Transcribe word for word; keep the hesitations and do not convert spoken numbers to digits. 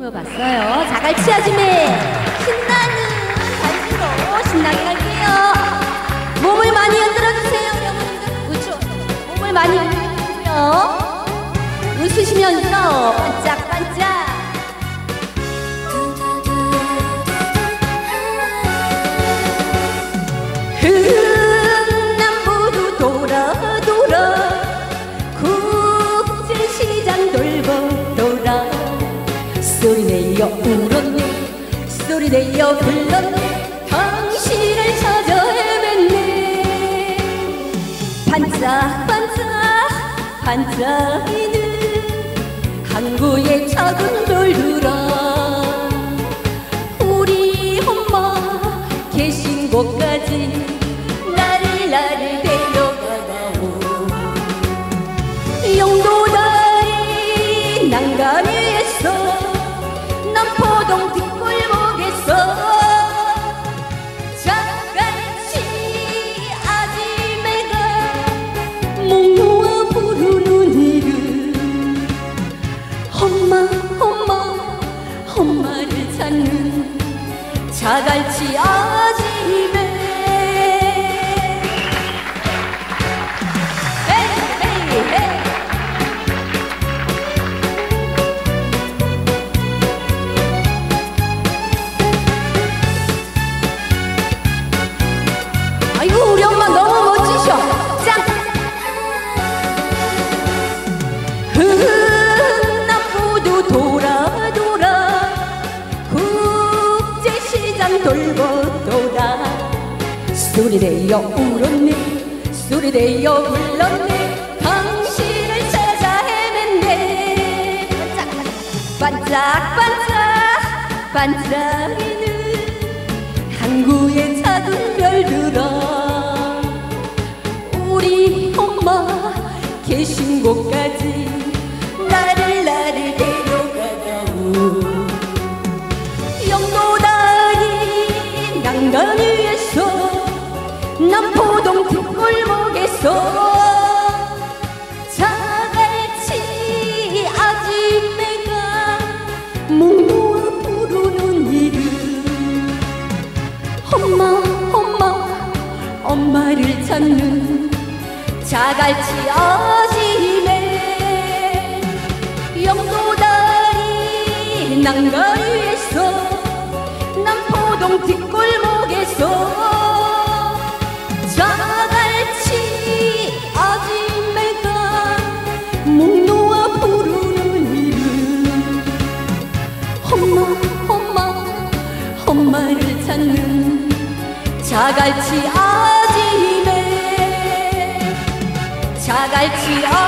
불러봤어요. 자갈치 아줌매 신나는 발으로 신나게 갈게요. 몸을 많이 흔들어주세요. 여러분들 그렇죠? 몸을 많이 흔들어주세요. 웃으시면서 반짝반짝. 흥남부두 돌아 돌아 국제시장 돌고 돌아 소리내어 울었네 소리내어 불렀네 당신을 찾아 헤맸네 반짝반짝 반짝이는 항구의 작은 별들아 우리 엄마 계신 곳까지 나를 나를 데려가다오 영도다리 난간 위에서 남포동 뒷골목에서 자갈치 아지매가 목 놓아 부르는 이름 엄마 엄마 엄마를 찾는 자갈치 아지매 아이고 우리 엄마 너무 멋지셔. 짱! 흥남부두 돌아 돌아 국제시장 돌고 돌아 소리내어 울었네 소리내어 불렀네 당신을 찾아 헤맸네 반짝반짝 반짝이는 항구의 작은 별들아 우리 엄마 계신 곳까지 나를 나를 데려가다오 영도다리 난간 위에서 남포동 뒷골목에서 자갈치 아줌매가 목 놓아 부르는 이름 엄마 엄마 엄마를 찾는 자갈치 아지매 영도다리 난간 위에서 남포동 뒷골목에서 자갈치 아지매가 목 놓아 부르는 이름 엄마 엄마 엄마를 찾는 자갈치 아지매 자갈치 아